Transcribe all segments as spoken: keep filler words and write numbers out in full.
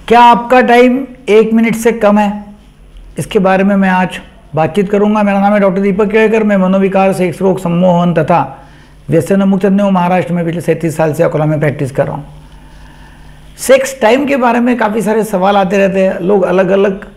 क्या आपका टाइम एक मिनट से कम है? इसके बारे में मैं आज बातचीत करूंगा। मेरा नाम है डॉक्टर दीपक केळकर। मैं मनोविकार, सेक्स रोग, सम्मोहन तथा व्यसन मुक्त तज्ञ महाराष्ट्र में पिछले सैंतीस साल से अकोला में प्रैक्टिस कर रहा हूँ। सेक्स टाइम के बारे में काफ़ी सारे सवाल आते रहते हैं। लोग अलग अलग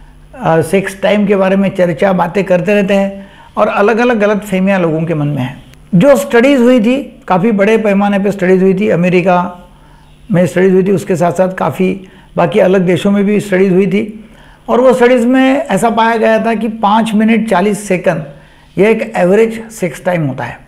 सेक्स टाइम के बारे में चर्चा बातें करते रहते हैं और अलग अलग गलत फहमियाँ लोगों के मन में है। जो स्टडीज़ हुई थी, काफ़ी बड़े पैमाने पे स्टडीज़ हुई थी, अमेरिका में स्टडीज़ हुई थी, उसके साथ साथ काफ़ी बाकी अलग देशों में भी स्टडीज़ हुई थी। और वो स्टडीज़ में ऐसा पाया गया था कि पाँच मिनट चालीस सेकंड ये एक एवरेज सेक्स टाइम होता है।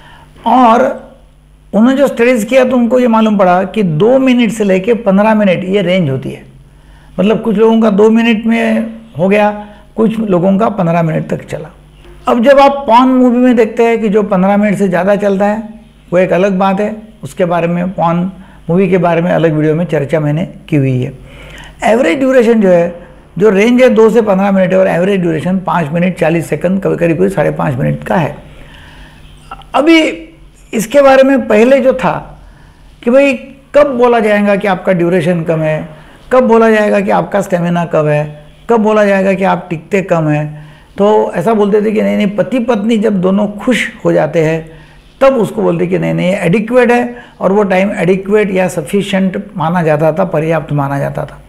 और उन्होंने जो स्टडीज़ किया तो उनको ये मालूम पड़ा कि दो मिनट से लेके पंद्रह मिनट ये रेंज होती है। मतलब कुछ लोगों का दो मिनट में हो गया, कुछ लोगों का पंद्रह मिनट तक चला। अब जब आप पॉर्न मूवी में देखते हैं कि जो पंद्रह मिनट से ज़्यादा चलता है वो एक अलग बात है। उसके बारे में पॉर्न मूवी के बारे में अलग वीडियो में चर्चा मैंने की हुई है। एवरेज ड्यूरेशन जो है, जो रेंज है दो से पंद्रह मिनट है और एवरेज ड्यूरेशन पाँच मिनट चालीस सेकंड कभी करीब करीब साढ़े पाँच मिनट का है। अभी इसके बारे में पहले जो था कि भाई कब बोला जाएगा कि आपका ड्यूरेशन कम है, कब बोला जाएगा कि आपका स्टेमिना कम है, कब बोला जाएगा कि आप टिकते कम हैं, तो ऐसा बोलते थे कि नहीं नहीं पति पत्नी जब दोनों खुश हो जाते हैं तब उसको बोलते कि नहीं नहीं एडिक्वेट है, और वो टाइम एडिक्वेट या सफिशिएंट माना जाता था, पर्याप्त माना जाता था।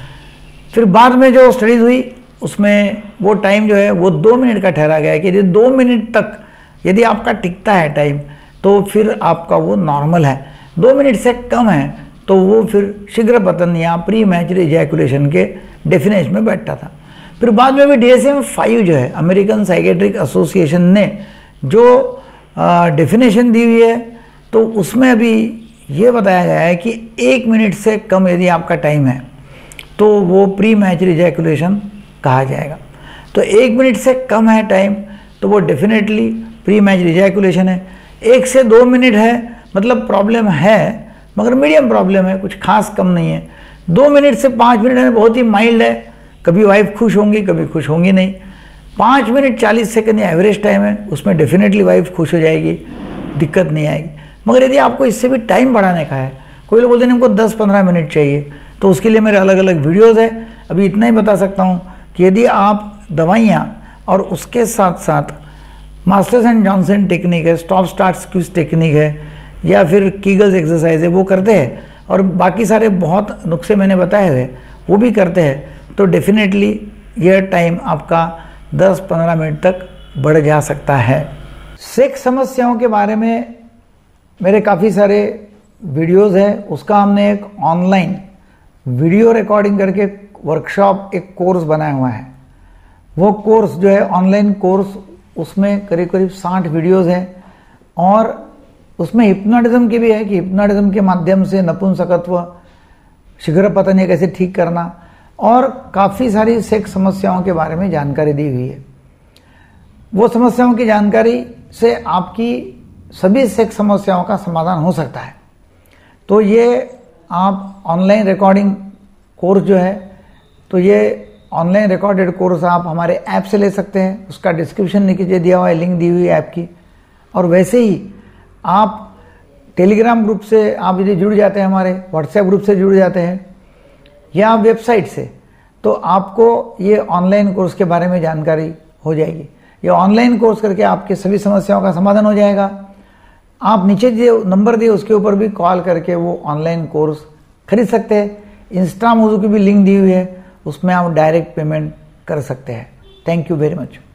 फिर बाद में जो स्टडीज़ हुई उसमें वो टाइम जो है वो दो मिनट का ठहरा गया है कि यदि दो मिनट तक यदि आपका टिकता है टाइम तो फिर आपका वो नॉर्मल है। दो मिनट से कम है तो वो फिर शीघ्र पतन या प्री मैच्योर इजैकुलेशन के डेफिनेशन में बैठता था। फिर बाद में भी डी एस एम फाइव जो है, अमेरिकन साइकेट्रिक एसोसिएशन ने जो डेफिनेशन दी हुई है तो उसमें अभी ये बताया गया है कि एक मिनट से कम यदि आपका टाइम है तो वो प्री मैच्योर इजैकुलेशन कहा जाएगा। तो एक मिनट से कम है टाइम तो वो डेफिनेटली प्री मैच्योर इजैकुलेशन है। एक से दो मिनट है मतलब प्रॉब्लम है मगर मीडियम प्रॉब्लम है, कुछ खास कम नहीं है। दो मिनट से पाँच मिनट है बहुत ही माइल्ड है, कभी वाइफ खुश होंगी कभी खुश होंगी नहीं। पाँच मिनट चालीस सेकंड या एवरेज टाइम है, उसमें डेफिनेटली वाइफ खुश हो जाएगी, दिक्कत नहीं आएगी। मगर यदि आपको इससे भी टाइम बढ़ाने का है, कोई लोग बोलते हैं हमको दस पंद्रह मिनट चाहिए, तो उसके लिए मेरे अलग अलग वीडियोज़ है। अभी इतना ही बता सकता हूँ कि यदि आप दवाइयाँ और उसके साथ साथ मास्टर्स एंड जॉनसन टेक्निक है, स्टॉप स्टार्ट स्क्यूज टेक्निक है या फिर कीगल्स एक्सरसाइज है वो करते हैं और बाकी सारे बहुत नुस्खे मैंने बताए हुए वो भी करते हैं, तो डेफिनेटली यह टाइम आपका दस पंद्रह मिनट तक बढ़ जा सकता है। सेक्स समस्याओं के बारे में मेरे काफ़ी सारे वीडियोस हैं। उसका हमने एक ऑनलाइन वीडियो रिकॉर्डिंग करके वर्कशॉप, एक कोर्स बनाया हुआ है। वो कोर्स जो है ऑनलाइन कोर्स, उसमें करीब करीब साठ वीडियोस हैं और उसमें हिप्नोटिज्म की भी है कि हिप्नोटिज्म के माध्यम से नपुंसकत्व, शीघ्र पतन कैसे ठीक करना और काफ़ी सारी सेक्स समस्याओं के बारे में जानकारी दी हुई है। वो समस्याओं की जानकारी से आपकी सभी सेक्स समस्याओं का समाधान हो सकता है। तो ये आप ऑनलाइन रिकॉर्डिंग कोर्स जो है, तो ये ऑनलाइन रिकॉर्डेड कोर्स आप हमारे ऐप से ले सकते हैं। उसका डिस्क्रिप्शन नीचे दिया हुआ है, लिंक दी हुई है ऐप की। और वैसे ही आप टेलीग्राम ग्रुप से आप यदि जुड़ जाते हैं, हमारे व्हाट्सएप ग्रुप से जुड़ जाते हैं या वेबसाइट से, तो आपको ये ऑनलाइन कोर्स के बारे में जानकारी हो जाएगी। ये ऑनलाइन कोर्स करके आपके सभी समस्याओं का समाधान हो जाएगा। आप नीचे जो नंबर दिए उसके ऊपर भी कॉल करके वो ऑनलाइन कोर्स खरीद सकते हैं। इंस्टा मोजो की भी लिंक दी हुई है, उसमें आप डायरेक्ट पेमेंट कर सकते हैं। Thank you very much.